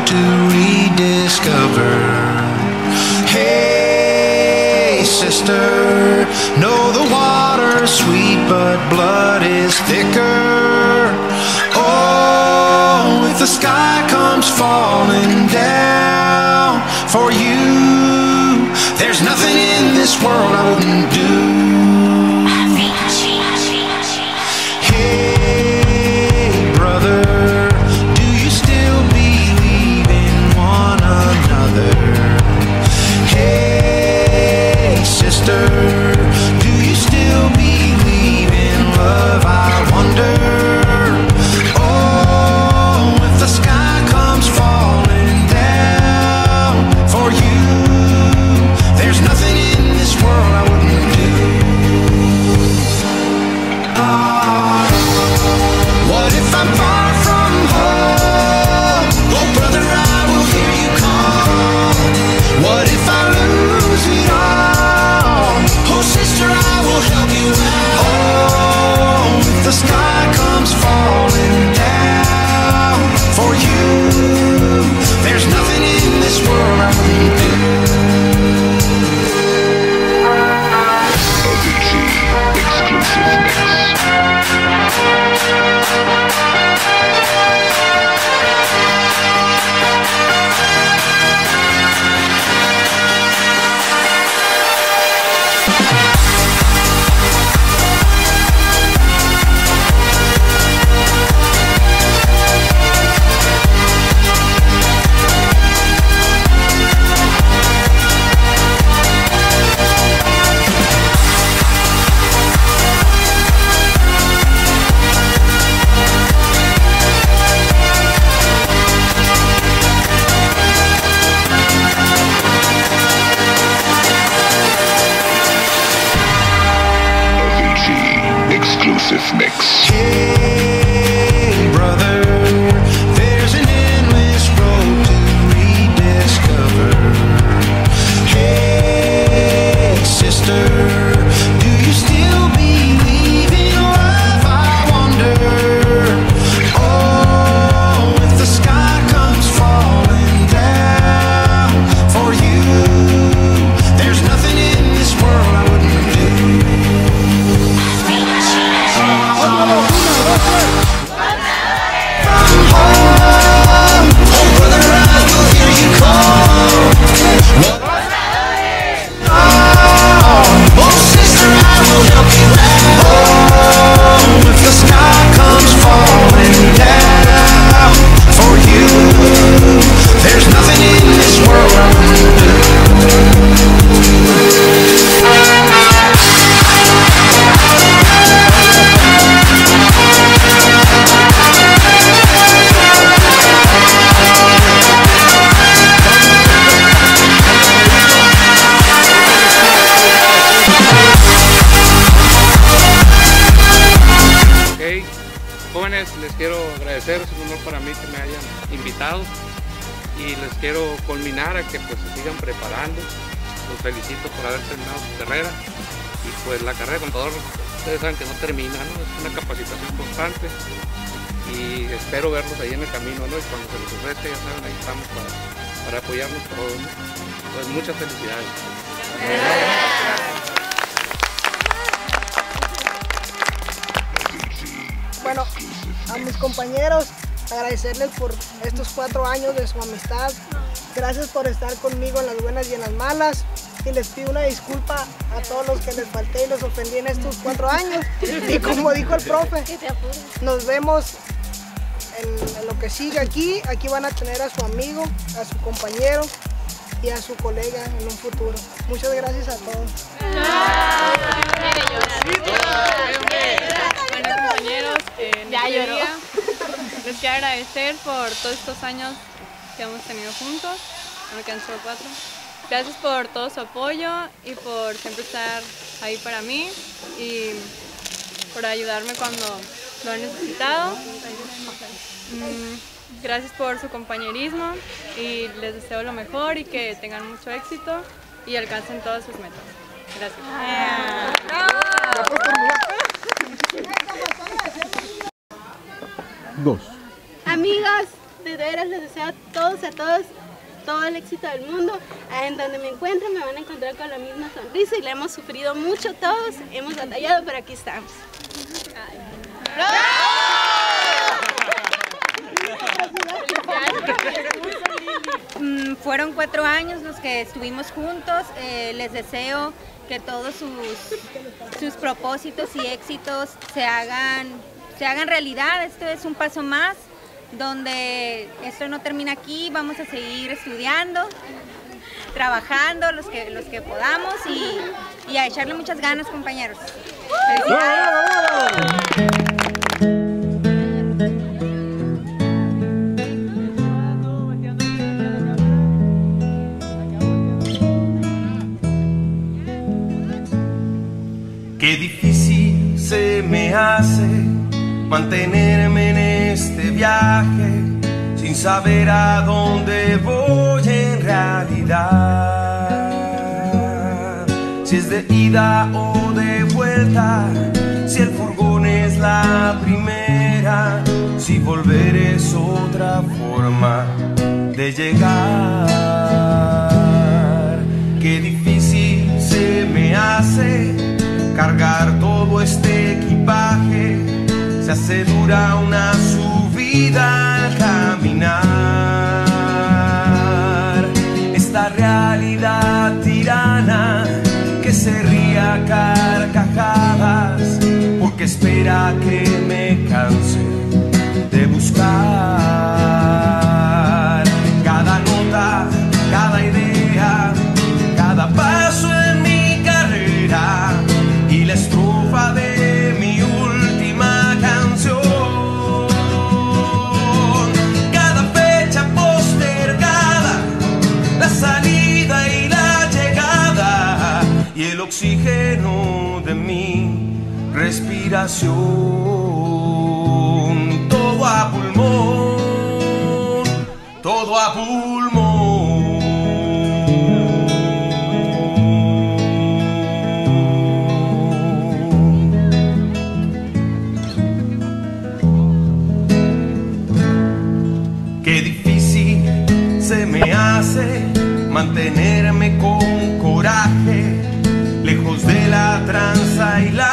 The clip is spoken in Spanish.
road to rediscover. Hey, sister, know the water's sweet, but blood is thicker. Oh, if the sky comes falling down for you, there's nothing in this world I wouldn't do. Hey, brother, do you still believe in one another? Hey, sister, do you still believe in love? I wonder. Oh, if the sky comes falling down for you, there's nothing in this world I wouldn't do. What if I'm far from home? Oh, brother, I will hear you call. What if I lose it all? Oh, sister, I will help you out. Oh, if the sky comes falling down for you, there's nothing in this world I wouldn't do. Exclusive mix. Exclusive mix. Hey, brother, there's an endless road to rediscover. Hey, sister, do you still believe in love? I wonder. Oh, if the sky comes falling down for you, there's nothing in this world I wouldn't do. Jóvenes, les quiero agradecer, es un honor para mí que me hayan invitado y les quiero culminar a que pues se sigan preparando. Los felicito por haber terminado su carrera y pues la carrera de contador, ustedes saben que no termina, ¿no? Es una capacitación constante y espero verlos ahí en el camino, ¿no? Y cuando se les ofrezca, ya saben, ahí estamos para apoyarnos todos, ¿no? Pues muchas felicidades. Bueno, a mis compañeros, agradecerles por estos 4 años de su amistad. Gracias por estar conmigo en las buenas y en las malas. Y les pido una disculpa a todos los que les falté y los ofendí en estos 4 años. Y como dijo el profe, nos vemos en lo que sigue aquí. Aquí van a tener a su amigo, a su compañero y a su colega en un futuro. Muchas gracias a todos. Bueno, compañeros, les quiero agradecer por todos estos años que hemos tenido juntos, bueno, que han sido 4. Gracias por todo su apoyo y por siempre estar ahí para mí y por ayudarme cuando lo he necesitado. Gracias por su compañerismo y les deseo lo mejor y que tengan mucho éxito y alcancen todas sus metas. Gracias. Dos. Amigas, de veras les deseo a todos, todo el éxito del mundo. En donde me encuentren me van a encontrar con la misma sonrisa y la hemos sufrido mucho todos, hemos batallado, pero aquí estamos. Fueron 4 años los que estuvimos juntos. Les deseo que todos sus propósitos y éxitos se hagan realidad. Esto es un paso más, donde esto no termina aquí. Vamos a seguir estudiando, trabajando los que podamos y a echarle muchas ganas, compañeros. ¡Felicidades! Qué difícil se me hace mantenerme en este viaje sin saber a dónde voy en realidad. Si es de ida o de vuelta, si el furgón es la primera, si volver es otra forma de llegar. Qué difícil se me hace cargar todo este equipaje, se hace dura una subida al caminar. Esta realidad tirana que se ríe a carcajadas porque espera que me canse de buscar cada nota, cada idea, cada paso en mi carrera y la estrofa de mi última canción. Cada fecha postergada, la salida y la llegada y el oxígeno de mi respiración. Todo a pulmón, todo a pulmón. Qué difícil se me hace mantenerme con coraje, lejos de la tranza y la